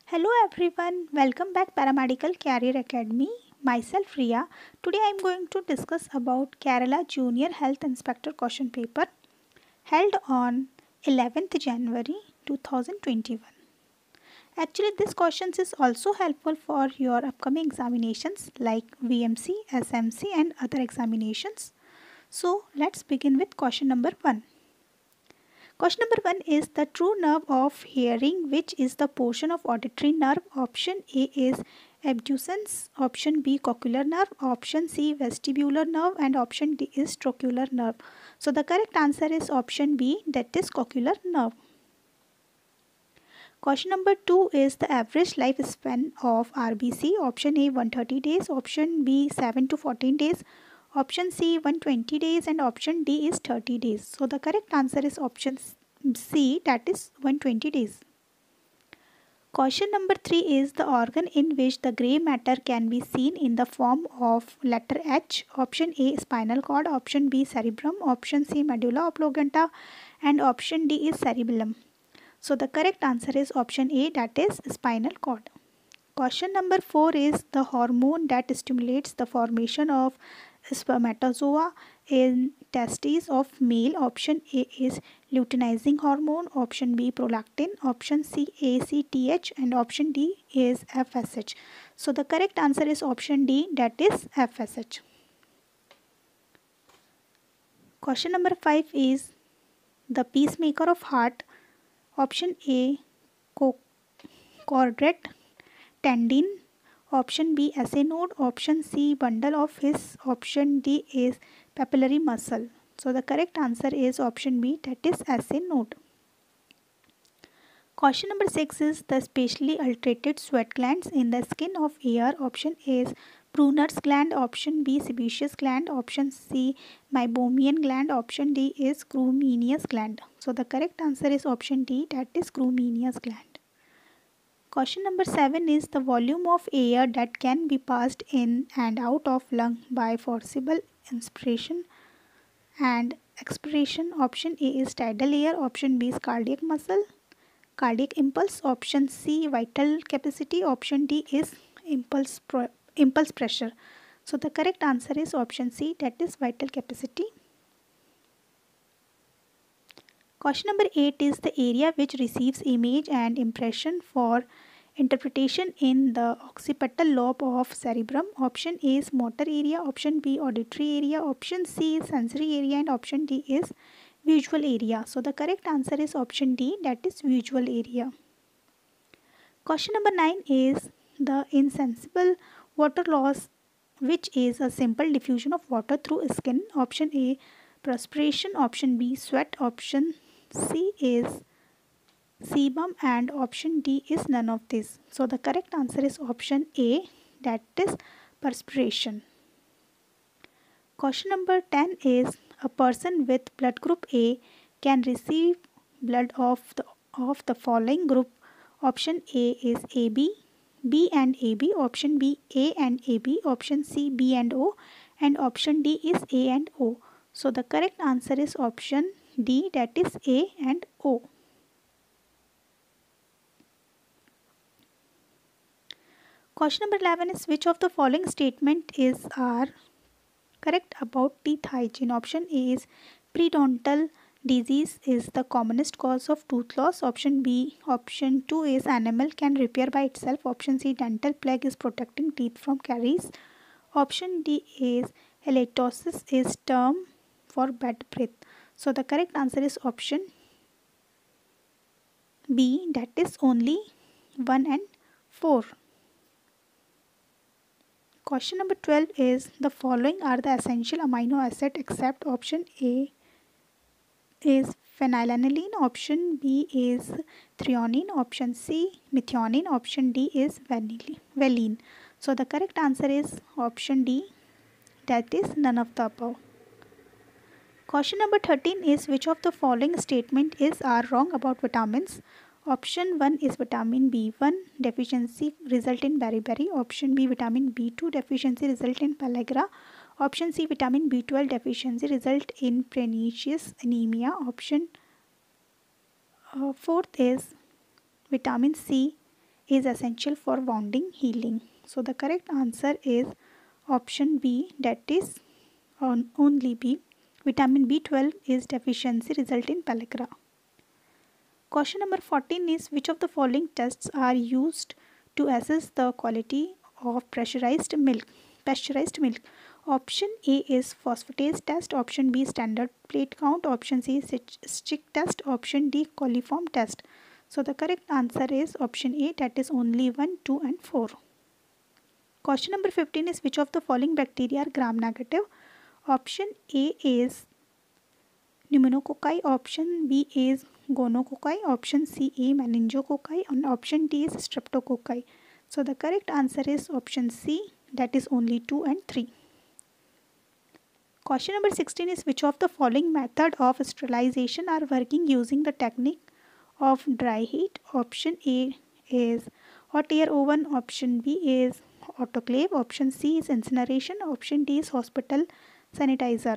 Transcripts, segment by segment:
Hello everyone, welcome back Paramedical Career Academy. Myself Riya. Today I am going to discuss about Kerala Junior Health Inspector question paper held on 11th January 2021. Actually this questions is also helpful for your upcoming examinations like VMC, SMC and other examinations. So let's begin with question number 1. Question number 1 is the true nerve of hearing, which is the portion of auditory nerve. Option A is abducens, option B cochlear nerve, option C vestibular nerve and option D is trochlear nerve. So the correct answer is option B, that is cochlear nerve. Question number 2 is the average lifespan of RBC. Option A 130 days, option B 7 to 14 days, option C 120 days and option D is 30 days. So the correct answer is option C, that is 120 days. Question number 3 is the organ in which the grey matter can be seen in the form of letter H. Option A spinal cord, option B cerebrum, option C medulla oblongata and option D is cerebellum. So the correct answer is option A, that is spinal cord. Question number 4 is the hormone that stimulates the formation of spermatozoa in testes of male. Option A is luteinizing hormone, option B prolactin, option C ACTH and option D is FSH. So the correct answer is option D, that is FSH. Question number 5 is the pacemaker of heart. Option A chordate tendon, option B SA node, option C bundle of His, option D is papillary muscle. So the correct answer is option B, that is SA node. Question number 6 is the specially altered sweat glands in the skin of ear. Option A is Brunner's gland, option B sebaceous gland, option C meibomian gland, option D is Grumenius gland. So the correct answer is option D, that is Grumenius gland. Question number 7 is the volume of air that can be passed in and out of lung by forcible inspiration and expiration. Option A is tidal air, option B is cardiac muscle, cardiac impulse, option C vital capacity, option D is impulse pressure. So the correct answer is option C, that is vital capacity. Question number 8 is the area which receives image and impression for interpretation in the occipital lobe of cerebrum. Option A is motor area, option B auditory area, option C is sensory area and option D is visual area. So the correct answer is option D, that is visual area. Question number 9 is the insensible water loss, which is a simple diffusion of water through skin. Option A perspiration, option B sweat, option C is sebum and option D is none of this. So the correct answer is option A, that is perspiration. Question number 10 is a person with blood group A can receive blood of the following group. Option A is AB, B and AB, option B A and AB, option C B and O and option D is A and O. So the correct answer is option D, that is A and O. Question number 11 is which of the following statement are correct about teeth hygiene. Option A is periodontal disease is the commonest cause of tooth loss. Option B, option 2 is animal can repair by itself. Option C, dental plaque is protecting teeth from caries. Option D is halitosis is term for bad breath. So the correct answer is option B, that is only 1 and 4. Question number 12 is the following are the essential amino acid except option A is phenylalanine, option B is threonine, option C methionine, option D is valine. So the correct answer is option D, that is none of the above. Question number 13 is which of the following statement are wrong about vitamins. Option 1 is vitamin B1 deficiency result in beriberi. Option B vitamin B2 deficiency result in pellagra. Option C vitamin B12 deficiency result in pernicious anemia. Option fourth is vitamin C is essential for wounding healing. So the correct answer is option B, that is only B. Vitamin B12 is deficiency result in pellagra. Question number 14 is which of the following tests are used to assess the quality of pressurized milk? Option A is phosphatase test, option B standard plate count, option C stick test, option D coliform test. So the correct answer is option A, that is only 1, 2 and 4. Question number 15 is which of the following bacteria are gram negative? Option A is pneumococci, option B is gonococci, option C is meningococci and option D is streptococci. So the correct answer is option C, that is only 2 and 3. Question number 16 is which of the following method of sterilization are working using the technique of dry heat? Option A is hot air oven, option B is autoclave, option C is incineration, option D is hospital sterilizer.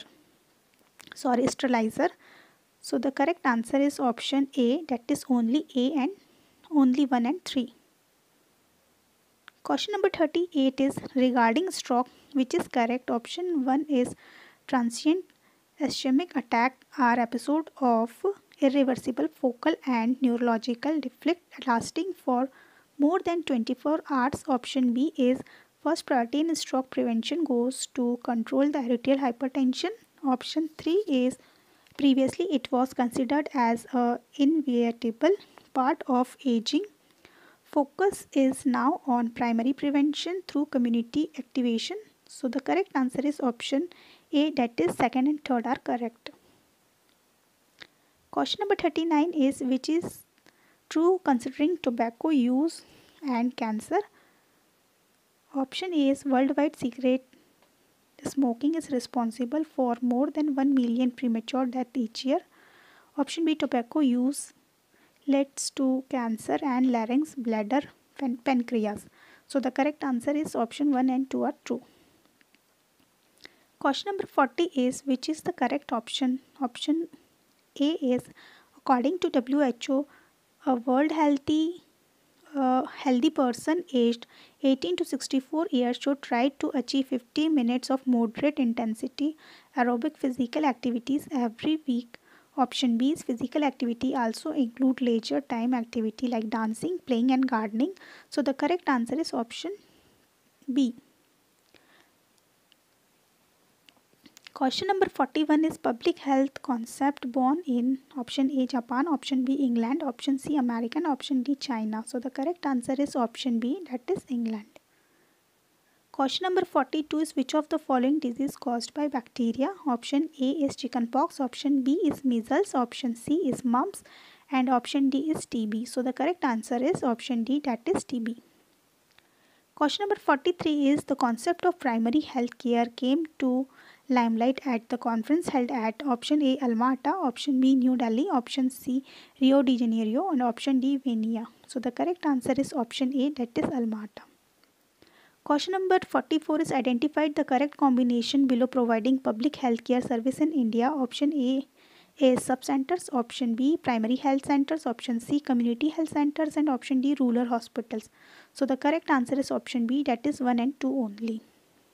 So the correct answer is option A, that is only A and only 1 and 3. Question number 38 is regarding stroke, which is correct? Option 1 is transient ischemic attack are episode of irreversible focal and neurological defect lasting for more than 24 hours. Option B is first priority in stroke prevention goes to control the arterial hypertension. Option 3 is previously it was considered as a inevitable part of aging. Focus is now on primary prevention through community activation. So the correct answer is option A, that is second and third are correct. Question number 39 is which is true considering tobacco use and cancer? Option A is worldwide cigarette smoking is responsible for more than 1 million premature deaths each year. Option B, tobacco use leads to cancer and larynx, bladder, pancreas. So the correct answer is option 1 and 2 are true. Question number 40 is which is the correct option? Option A is according to WHO, a world healthy person aged 18 to 64 years should try to achieve 50 minutes of moderate intensity aerobic physical activities every week. Option B is physical activity also include leisure time activity like dancing, playing and gardening. So the correct answer is option B. Question number 41 is public health concept born in option A Japan, option B England, option C American, option D China. So the correct answer is option B, that is England. Question number 42 is which of the following disease caused by bacteria? Option A is chickenpox, option B is measles, option C is mumps and option D is TB. So the correct answer is option D, that is TB. Question number 43 is the concept of primary health care came to limelight at the conference held at option A Alma-Ata, option B New Delhi, option C Rio de Janeiro and option D Vienna. So the correct answer is option A, that is Alma-Ata. Question number 44 is identified the correct combination below providing public health care service in India. Option A is sub-centers, option B primary health centers, option C community health centers and option D rural hospitals. So the correct answer is option B, that is 1 and 2 only.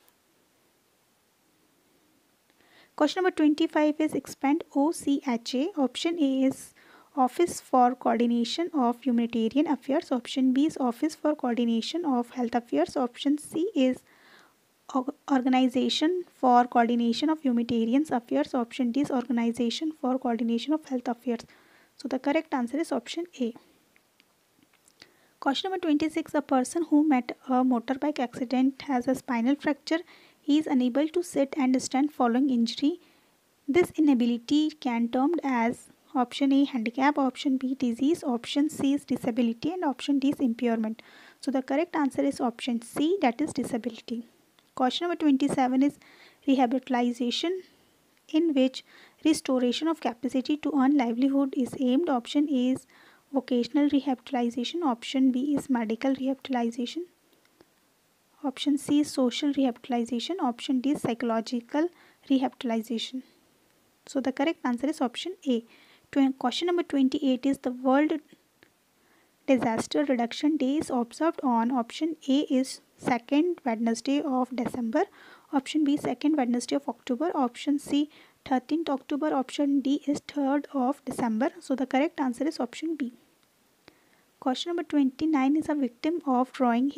Question number 25 is expand OCHA. Option A is Office for Coordination of Humanitarian Affairs. Option B is Office for Coordination of Health Affairs. Option C is Organization for Coordination of Humanitarian Affairs. Option D is Organization for Coordination of Health Affairs. So the correct answer is option A. Question number 26. A person who met a motorbike accident has a spinal fracture. He is unable to sit and stand following injury. This inability can termed as option A handicap, option B disease, option C is disability and option D is impairment. So the correct answer is option C, that is disability. Question number 27 is rehabilitation, in which restoration of capacity to earn livelihood is aimed. Option A is vocational rehabilitation, option B is medical rehabilitation, option C is social rehabilitation, option D is psychological rehabilitation. So the correct answer is option A. Question number 28 is the World Disaster Reduction Day is observed on? Option A is second Wednesday of December. Option B, second Wednesday of October. Option C, 13th October. Option D is 3rd of December. So the correct answer is option B. Question number 29 is a victim of drowning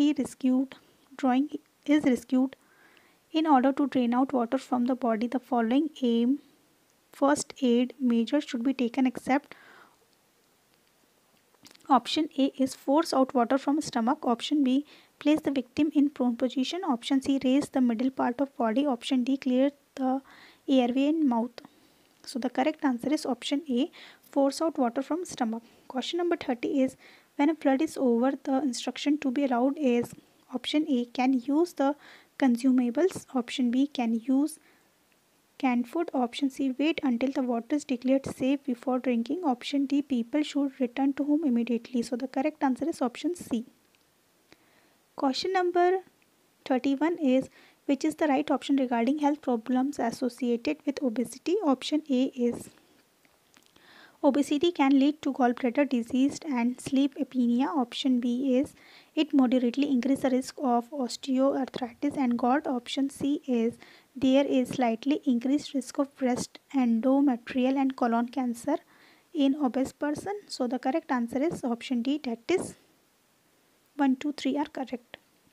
is rescued in order to drain out water from the body. The following first aid measures should be taken except. Option A is force out water from stomach. Option B, place the victim in prone position. Option C, raise the middle part of body. Option D, clear the airway and mouth. So the correct answer is option A, force out water from stomach. Question number 30 is, when a flood is over, the instruction to be allowed is. Option A, can use the consumables. Option B, can use canned food. Option C, wait until the water is declared safe before drinking. Option D, people should return to home immediately. So the correct answer is option C. Question number 31 is, which is the right option regarding health problems associated with obesity? Option A is, obesity can lead to gallbladder disease and sleep apnea. Option B is, it moderately increases the risk of osteoarthritis and gout. Option C is, there is slightly increased risk of breast, endometrial and colon cancer in obese person. So the correct answer is option D, that is 1, 2, 3 are correct.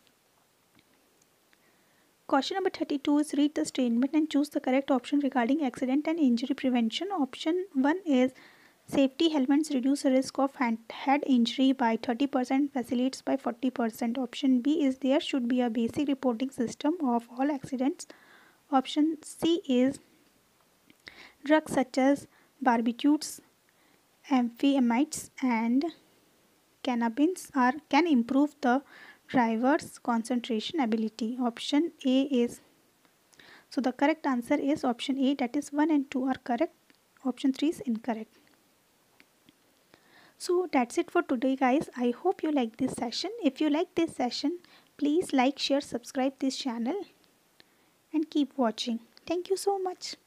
Question number 32 is, read the statement and choose the correct option regarding accident and injury prevention. Option 1 is, safety helmets reduce the risk of head injury by 30%, facilitates by 40%. Option B is, there should be a basic reporting system of all accidents. Option C is, drugs such as barbiturates, amphetamines and cannabis can improve the driver's concentration ability. Option A is, so the correct answer is option A, that is 1 and 2 are correct. Option 3 is incorrect. So that's it for today guys. I hope you like this session. If you like this session, please like, share, subscribe this channel and keep watching. Thank you so much.